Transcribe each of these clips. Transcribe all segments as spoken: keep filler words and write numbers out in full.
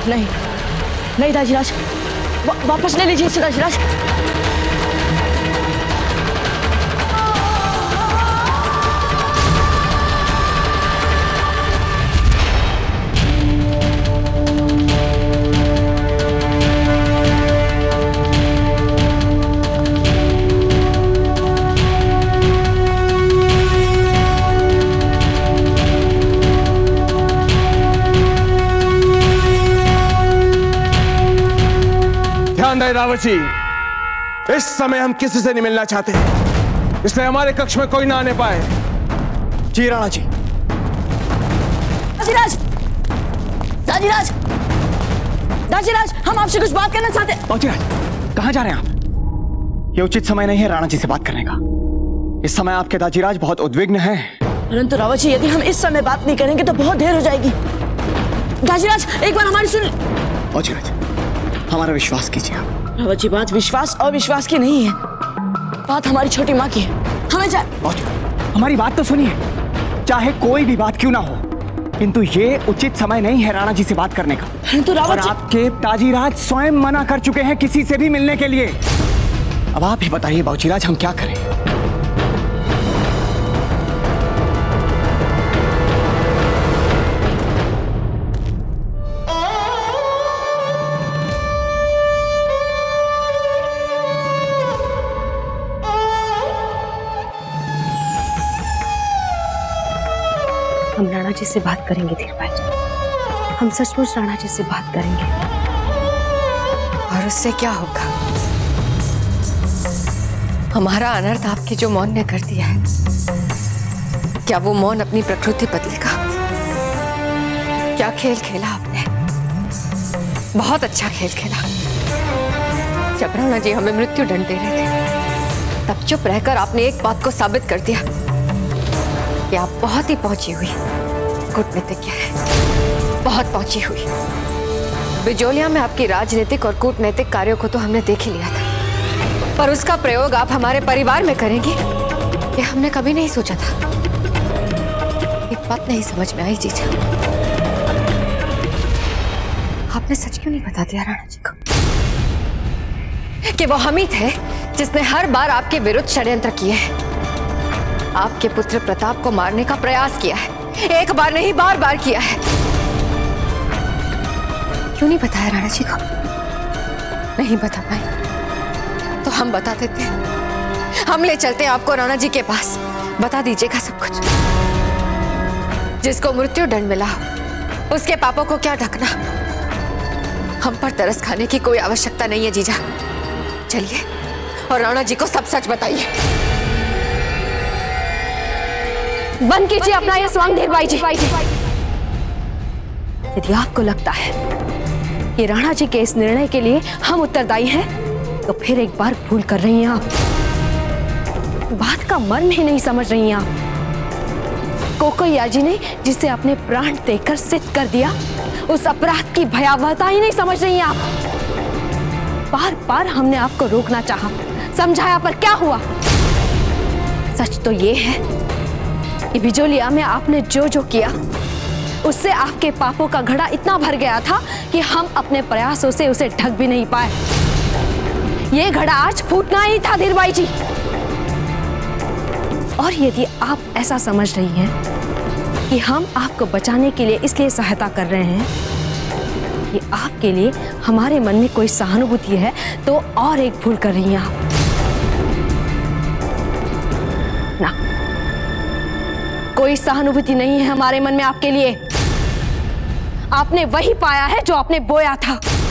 नहीं नहीं दाजीराज, वा, वापस ले लीजिए इसे दाजीराज। रावत जी, इस समय हम किसी से नहीं मिलना चाहते, इसलिए हमारे कक्ष में कोई ना आने पाए। जी राणा जी। दाजीराज, दाजीराज, दाजीराज, हम आपसे कुछ बात करना चाहते हैं। दाजीराज, कहाँ जा रहे हैं आप? ये उचित समय नहीं है राणा जी से बात करने का। इस समय आपके दाजीराज बहुत उद्विग्न हैं। परंतु रावत जी, यदि हम इस समय बात नहीं करेंगे तो बहुत देर हो जाएगी। दाजीराज, एक बार हमारी सुन। दाजीराज, हमारा विश्वास कीजिए आप। रावत जी, बात विश्वास और विश्वास की नहीं है, बात हमारी छोटी माँ की है। हमें जा... हमारी बात तो सुनिए, चाहे कोई भी बात क्यों ना हो, किंतु ये उचित समय नहीं है राणा जी से बात करने का। परंतु रावत जी, आपके दाजीराज स्वयं मना कर चुके हैं किसी से भी मिलने के लिए। अब आप ही बताइए बाबूजीराज, हम क्या करें? हम राणा जी से बात करेंगे धीरबाई, हम सचमुच राणा जी से बात करेंगे। और उससे क्या होगा? हमारा अनर्थ आपके जो मौन ने कर दिया है, क्या वो मौन अपनी प्रकृति बदलेगा? क्या खेल खेला आपने, बहुत अच्छा खेल खेला। जब राणा जी हमें मृत्यु दंड दे रहे थे, तब चुप रहकर आपने एक बात को साबित कर दिया कि आप बहुत ही पहुंची हुई कूटनीतिज्ञ है, बहुत पहुंची हुई। बिजोलिया में आपकी राजनीतिक और कूटनीतिक कार्यों को तो हमने देख ही लिया था, पर उसका प्रयोग आप हमारे परिवार में करेंगी, ये हमने कभी नहीं सोचा था। एक बात नहीं समझ में आई जीजा, आपने सच क्यों नहीं बता दिया राणा जी को कि वो हम ही थे जिसने हर बार आपके विरुद्ध षड्यंत्र किए हैं, आपके पुत्र प्रताप को मारने का प्रयास किया है, एक बार नहीं बार बार किया है। क्यों नहीं बताया राणा जी को? नहीं बता पाए तो हम बता देते हैं, हम ले चलते हैं आपको राणा जी के पास, बता दीजिएगा सब कुछ। जिसको मृत्यु दंड मिला हो उसके पापों को क्या ढकना, हम पर तरस खाने की कोई आवश्यकता नहीं है जीजा। चलिए और राणा जी को सब सच बताइए। बंद कीजिए अपना यह स्वांग धीरबाई जी। यदि आपको लगता है कि राणा जी के इस निर्णय के लिए हम उत्तरदायी हैं, तो फिर एक बार भूल कर रही हैं आप। बात का मर्म ही नहीं समझ रही हैं आप। कोकोया जी ने जिसे अपने प्राण देकर सिद्ध कर दिया, उस अपराध की भयावहता ही नहीं समझ रही हैं आप। बार बार हमने आपको रोकना चाहा, समझाया, पर क्या हुआ? सच तो ये है कि बिजोलिया में आपने जो जो किया, उससे आपके पापों का घड़ा इतना भर गया था कि हम अपने प्रयासों से उसे ढक भी नहीं पाए। ये घड़ा आज फूटना ही था धीरबाई जी। और यदि आप ऐसा समझ रही हैं कि हम आपको बचाने के लिए इसलिए सहायता कर रहे हैं कि आपके लिए हमारे मन में कोई सहानुभूति है, तो और एक भूल कर रही हैं आप। ना, कोई सहानुभूति नहीं है हमारे मन में आपके लिए। आपने वही पाया है जो आपने बोया था।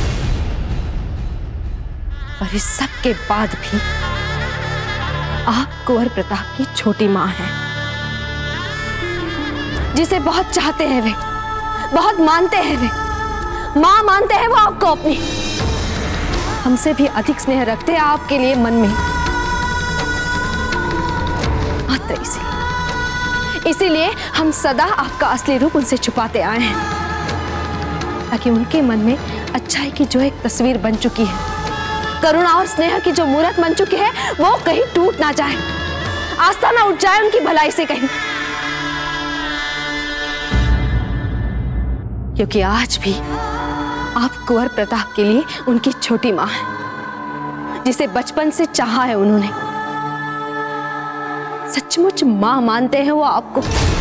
और इस सब के बाद भी आप कुंवर प्रताप की छोटी मां हैं, जिसे बहुत चाहते हैं वे, बहुत मानते हैं वे, मां मानते हैं वो आपको अपनी। हमसे भी अधिक स्नेह रखते हैं आपके लिए मन में। मात्र इसीलिए इसीलिए हम सदा आपका असली रूप उनसे छुपाते आए हैं, ताकि उनके मन में अच्छाई की जो एक तस्वीर बन चुकी है, करुणा और स्नेह की जो मूर्त बन चुकी है, वो कहीं टूट ना जाए, आस्था ना उठ जाए उनकी भलाई से कहीं। क्योंकि आज भी आप कुंवर प्रताप के लिए उनकी छोटी माँ है, जिसे बचपन से चाहा है उन्होंने। सचमुच माँ मानते हैं वो आपको?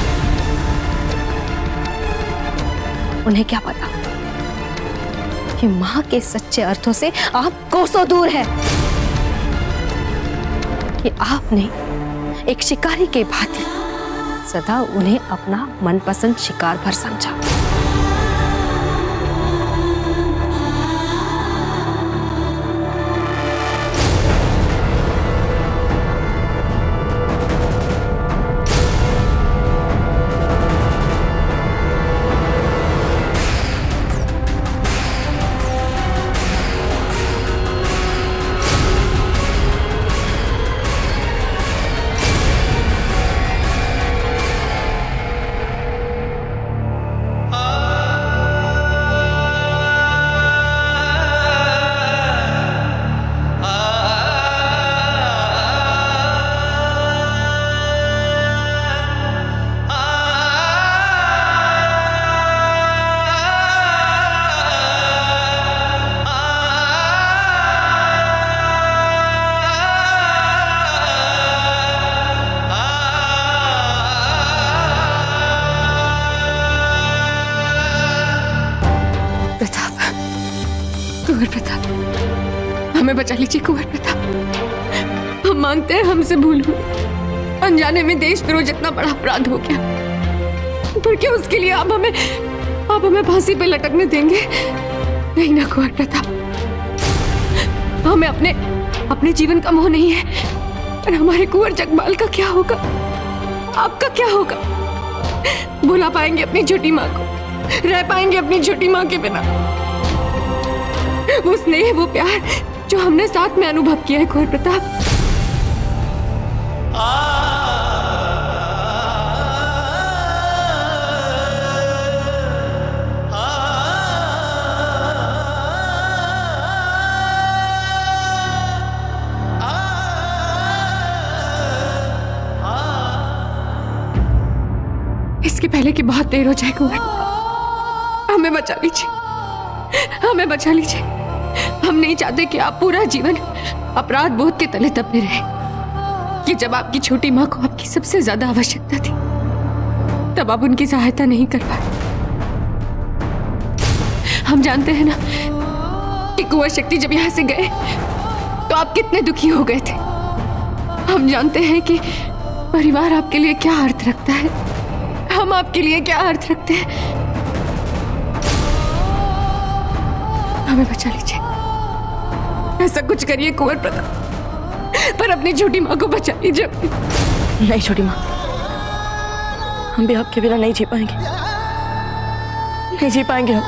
उन्हें क्या पता कि माँ के सच्चे अर्थों से आप कोसों दूर है, कि आपने एक शिकारी के भांति सदा उन्हें अपना मनपसंद शिकार भर समझा। कुंवर प्रताप, हमें बचा लीजिए कुंवर प्रताप। हम मांगते हैं हमसे भूल हुई, अनजाने में देशद्रोह जितना बड़ा अपराध हो गया, पर क्या उसके लिए आप हमें आप हमें फांसी पे लटकने देंगे? नहीं ना कुंवर प्रताप, हमें अपने अपने जीवन का मोह नहीं है, पर हमारे कुंवर जगमाल का क्या होगा, आपका क्या होगा? भुला पाएंगे अपनी छोटी माँ को, रह पाएंगे अपनी छोटी माँ के बिना? वो स्नेह, वो प्यार जो हमने साथ में अनुभव किया है कुंवर प्रताप, इसके पहले कि बहुत देर हो जाए कुंवर, हमें बचा लीजिए, हमें बचा लीजिए। हम नहीं चाहते कि आप पूरा जीवन अपराध बोध के तले दबे रहे, कि जब आपकी छोटी माँ को आपकी सबसे ज्यादा आवश्यकता थी तब आप उनकी सहायता नहीं कर पाए। हम जानते हैं ना कि कुंवर शक्ति जब यहाँ से गए तो आप कितने दुखी हो गए थे। हम जानते हैं कि परिवार आपके लिए क्या अर्थ रखता है, हम आपके लिए क्या अर्थ रखते हैं। हमें बचा लीजिए, ऐसा कुछ करिए कुंवर प्रताप, पर अपनी छोटी माँ को बचा लीजिए। नहीं छोटी माँ, हम भी आपके बिना नहीं जी पाएंगे, नहीं जी पाएंगे हम।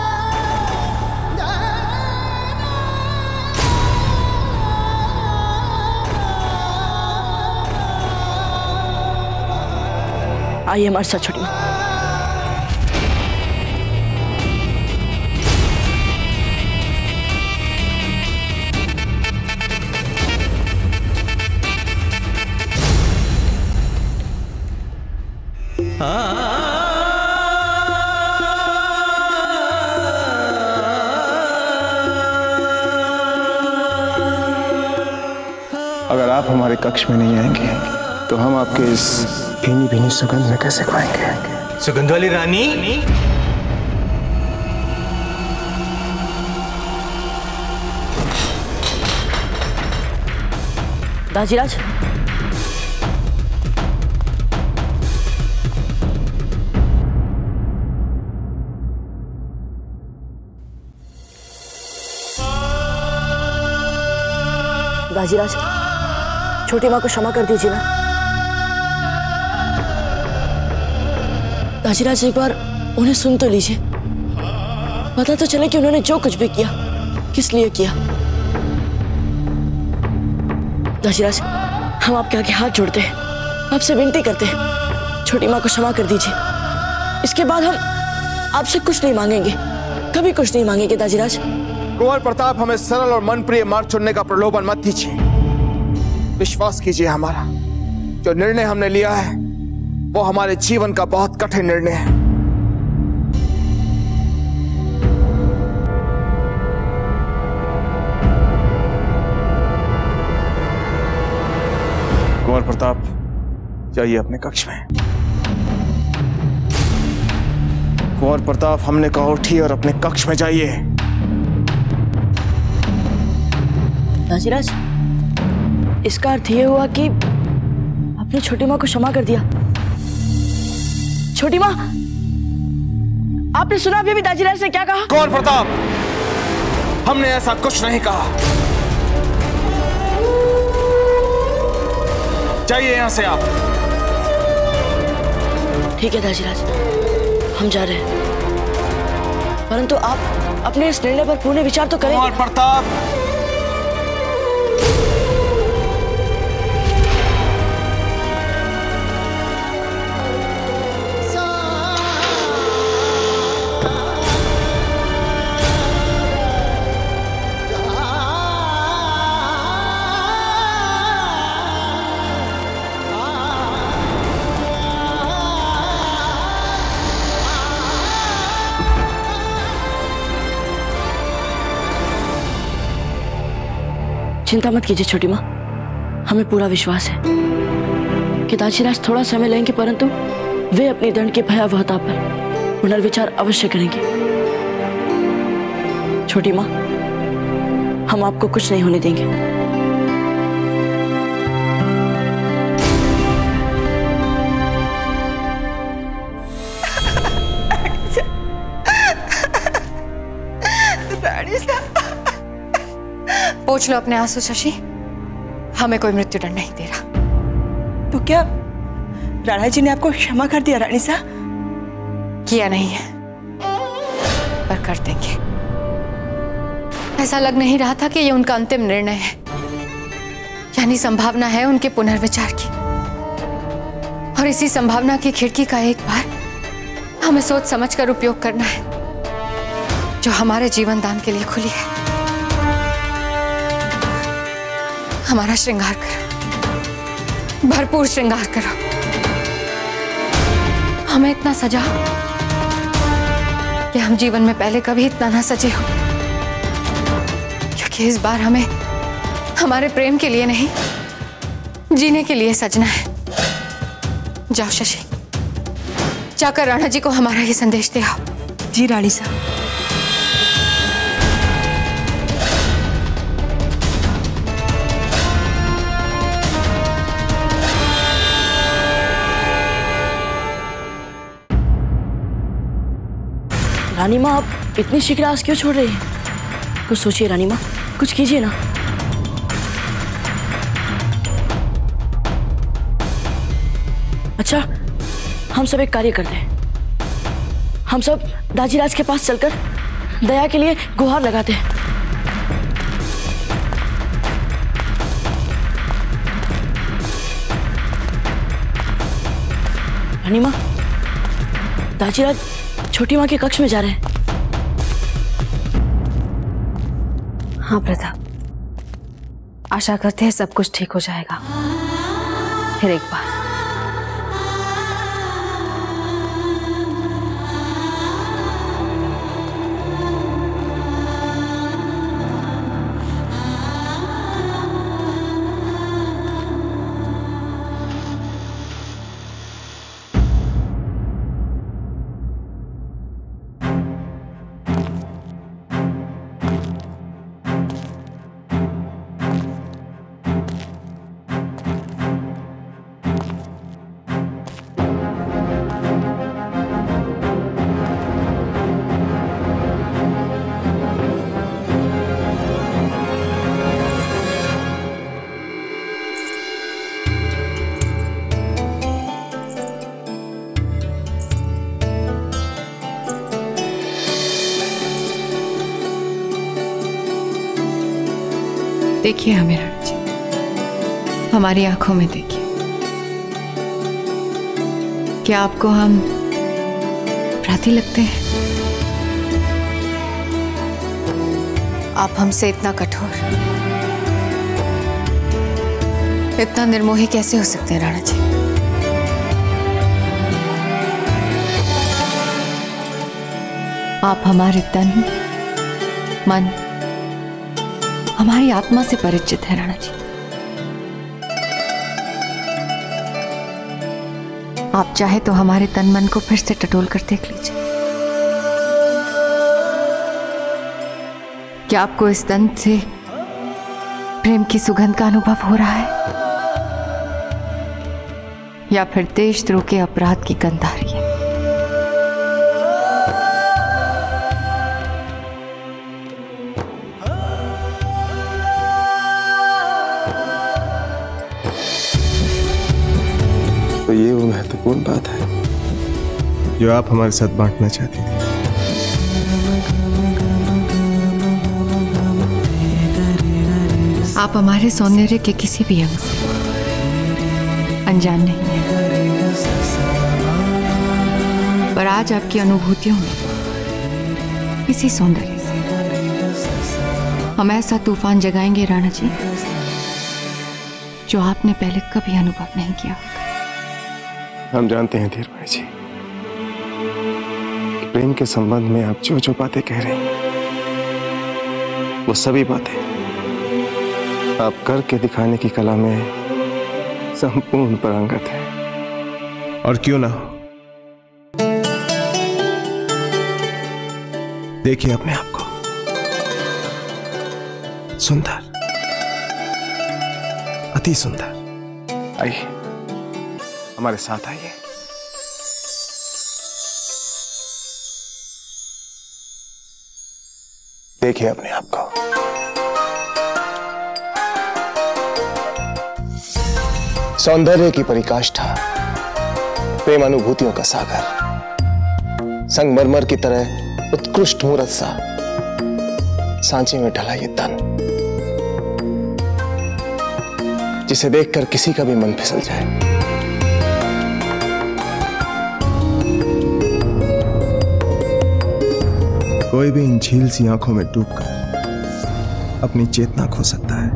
आइए हमारे साथ छोटी माँ। अगर आप हमारे कक्ष में नहीं आएंगे तो हम आपके इस भीनी भीनी सुगंध में कैसे खाएंगे? सुगंध वाली रानी, दाजीराज, दाजीराज, छोटी माँ को क्षमा कर दीजिए ना। दाजीराज, एक बार उन्हें सुन तो लीजिए, पता तो चले कि उन्होंने जो कुछ भी किया किस लिए किया। दाजीराज, हम आपके आगे हाथ जोड़ते हैं, आपसे विनती करते हैं, छोटी माँ को क्षमा कर दीजिए। इसके बाद हम आपसे कुछ नहीं मांगेंगे, कभी कुछ नहीं मांगेंगे। दाजीराज, कुंवर प्रताप, हमें सरल और मनप्रिय मार्ग चुनने का प्रलोभन मत दीजिए। विश्वास कीजिए, हमारा जो निर्णय हमने लिया है वो हमारे जीवन का बहुत कठिन निर्णय है। कुंवर प्रताप, जाइए अपने कक्ष में। कुंवर प्रताप, हमने कहा उठिए और अपने कक्ष में जाइए। दाजीराज, इसका अर्थ यह हुआ कि आपने छोटी माँ को क्षमा कर दिया। छोटी माँ, आपने सुना अभी अभी दाजीराज ने क्या कहा? कुंवर प्रताप, हमने ऐसा कुछ नहीं कहा। जाइए यहां से आप। ठीक है दाजीराज, हम जा रहे हैं, परंतु आप अपने इस निर्णय पर पूर्ण विचार तो करें। कुंवर प्रताप, चिंता मत कीजिए छोटी माँ, हमें पूरा विश्वास है कि दाजीराज थोड़ा समय लेंगे, परंतु वे अपनी दंड की भयावहता पर पुनर्विचार अवश्य करेंगे। छोटी माँ, हम आपको कुछ नहीं होने देंगे। पोंछ लो अपने आंसू शशि, हमें कोई मृत्युदंड नहीं दे रहा। तो क्या राणा जी ने आपको क्षमा कर दिया रानी साहब? किया नहीं है, पर कर देंगे। ऐसा लग नहीं रहा था कि ये उनका अंतिम निर्णय है, यानी संभावना है उनके पुनर्विचार की, और इसी संभावना की खिड़की का एक बार हमें सोच समझकर उपयोग करना है, जो हमारे जीवन दान के लिए खुली है। हमारा श्रृंगार करो, भरपूर श्रृंगार करो, हमें इतना सजाओ कि हम जीवन में पहले कभी इतना ना सजे हो, क्योंकि इस बार हमें हमारे प्रेम के लिए नहीं, जीने के लिए सजना है। जाओ शशि, जाकर राणा जी को हमारा ये संदेश दे आओ। जी रानी साहब। रानी माँ, आप इतनी शीघ्र आस क्यों छोड़ रही हैं? कुछ सोचिए रानी माँ, कुछ कीजिए ना। अच्छा, हम सब एक कार्य करते हैं। हम सब दाजीराज के पास चलकर दया के लिए गुहार लगाते हैं। रानी माँ, दाजीराज छोटी माँ के कक्ष में जा रहे हैं। हाँ प्रताप, आशा करते हैं सब कुछ ठीक हो जाएगा। फिर एक बार देखिए हमें राणा जी, हमारी आंखों में देखिए। क्या आपको हम अपराधी लगते हैं? आप हमसे इतना कठोर, इतना निर्मोही कैसे हो सकते हैं राणा जी? आप हमारे तन, मन, हमारी आत्मा से परिचित है राणा जी। आप चाहे तो हमारे तन मन को फिर से टटोल कर देख लीजिए। क्या आपको इस दंत से प्रेम की सुगंध का अनुभव हो रहा है, या फिर देशद्रोह के अपराध की गंध आ रही है? तो ये वो महत्वपूर्ण बात है जो आप हमारे साथ बांटना चाहती थी। आप हमारे सौंदर्य के किसी भी अंग से अनजान नहीं है, पर आज आपकी अनुभूतियों में इसी सौंदर्य से हम ऐसा तूफान जगाएंगे राणा जी, जो आपने पहले कभी अनुभव नहीं किया। हम जानते हैं धीरबाई जी, प्रेम के संबंध में आप जो जो बातें कह रहे हैं वो सभी बातें आप करके दिखाने की कला में संपूर्ण पारंगत है। और क्यों ना हो, देखिए अपने आप को सुंदर, अति सुंदर। आइए हमारे साथ आइए। देखिए अपने आप को। सौंदर्य की परिकाष्ठा, प्रेम अनुभूतियों का सागर, संगमरमर की तरह उत्कृष्ट मूर्त सा सांचे में ढला ये तन, जिसे देखकर किसी का भी मन फिसल जाए। कोई भी इन झील सी आंखों में डूबकर अपनी चेतना खो सकता है,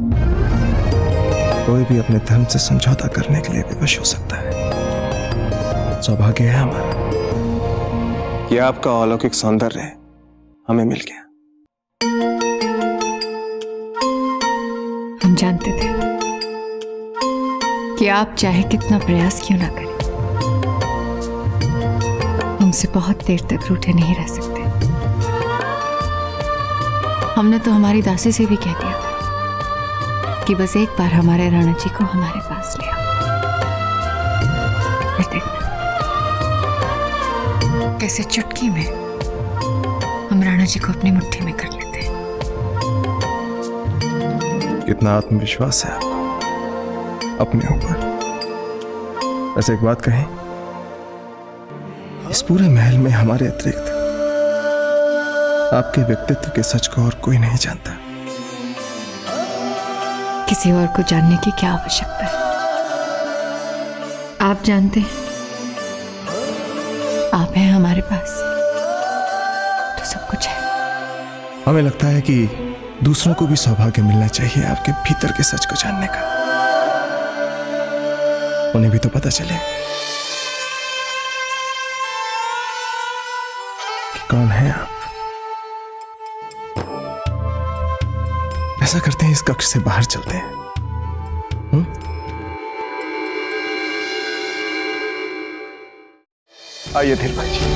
कोई भी अपने धर्म से समझौता करने के लिए विवश हो सकता है। सौभाग्य है हमारा कि आपका अलौकिक सौंदर्य हमें मिल गया। हम जानते थे कि आप चाहे कितना प्रयास क्यों ना करें, हमसे बहुत देर तक रूठे नहीं रह सकते। हमने तो हमारी दासी से भी कह दिया था कि बस एक बार हमारे राणा जी को हमारे पास ले आओ, और देखना कैसे चुटकी में हम राणा जी को अपनी मुट्ठी में कर लेते हैं। कितना आत्मविश्वास है आपको अपने ऊपर। ऐसे एक बात कहें, इस पूरे महल में हमारे अतिरिक्त आपके व्यक्तित्व के सच को और कोई नहीं जानता। किसी और को जानने की क्या आवश्यकता है? आप जानते हैं, आप हैं हमारे पास तो सब कुछ है। हमें लगता है कि दूसरों को भी सौभाग्य मिलना चाहिए आपके भीतर के सच को जानने का। उन्हें भी तो पता चले कि कौन है आप। ऐसा करते हैं, इस कक्ष से बाहर चलते हैं। हुँ? आइए धीरबाई जी।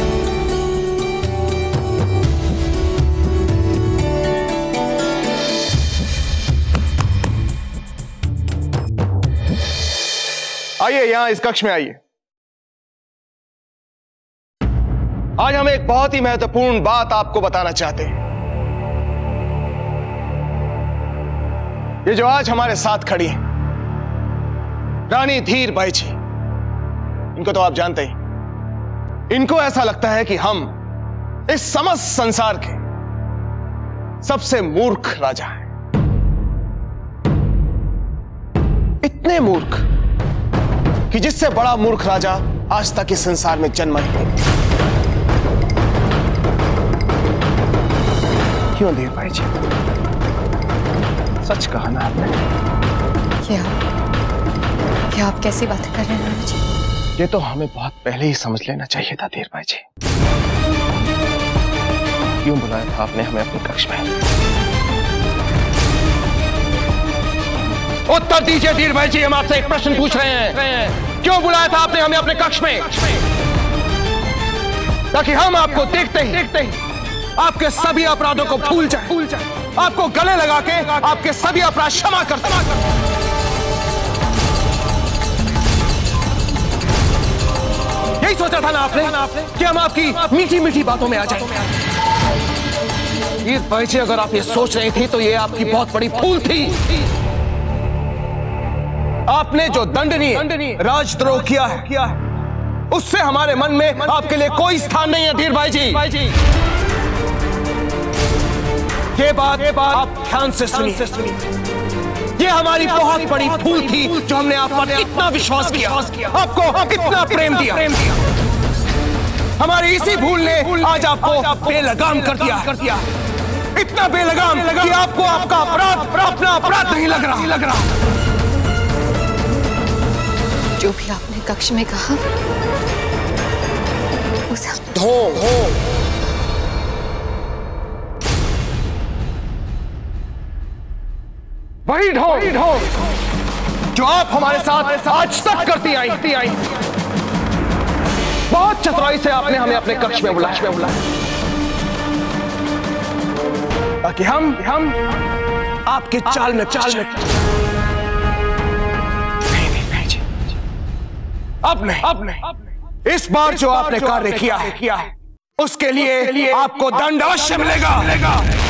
आइए यहां इस कक्ष में आइए। आज हम एक बहुत ही महत्वपूर्ण बात आपको बताना चाहते हैं। ये जो आज हमारे साथ खड़ी है रानी धीरबाई जी, इनको तो आप जानते ही। इनको ऐसा लगता है कि हम इस समस्त संसार के सबसे मूर्ख राजा हैं। इतने मूर्ख कि जिससे बड़ा मूर्ख राजा आज तक इस संसार में जन्म नहीं लिया। क्यों धीरबाई जी, सच कहा ना आपने। क्या क्या आप कैसी बातें कर रहे हैं राणा जी? ये तो हमें बहुत पहले ही समझ लेना चाहिए था धीरबाई जी। क्यों बुलाया था आपने हमें अपने कक्ष में? उत्तर दीजिए धीरभाई जी, हम आपसे एक प्रश्न पूछ रहे हैं। क्यों बुलाया था आपने हमें अपने कक्ष में? ताकि हम आपको देखते ही देखते ही आपके सभी अपराधों को भूल जाए, भूल जाए, आपको गले लगा के आपके सभी अपराध क्षमा कर दें। यही सोचा था ना आपने कि हम आपकी मीठी मीठी बातों में आ जाएंगे। धीरभाई जी, अगर आप ये सोच रही थी तो ये आपकी बहुत बड़ी भूल थी। आपने जो दंडनीय राजद्रोह किया है, किया है उससे हमारे मन में आपके लिए कोई स्थान नहीं है धीरभाई जी। ये बात आप ध्यान से सुनिए। ये हमारी बहुत बड़ी भूल थी जो हमने आप पर इतना विश्वास किया, आपको इतना प्रेम दिया। हमारी इसी भूल ने आज आपको बेलगाम कर दिया, कर दिया इतना बेलगाम कि आपको आपका अपराध अपना अपराध नहीं लग रहा लग रहा जो भी आपने कक्ष में कहा उसे धो धो वही ढो ढो जो आप हमारे साथ आज तक करती आई थी आई बहुत चतुराई से आपने हमें अपने कक्ष में बुलाया बुलाया ताकि हम हम आपके चाल में चाल में नहीं नहीं नहीं जी अब नहीं अब नहीं इस बार जो आपने कार्य किया है किया है उसके लिए आपको दंड अवश्य मिलेगा मिलेगा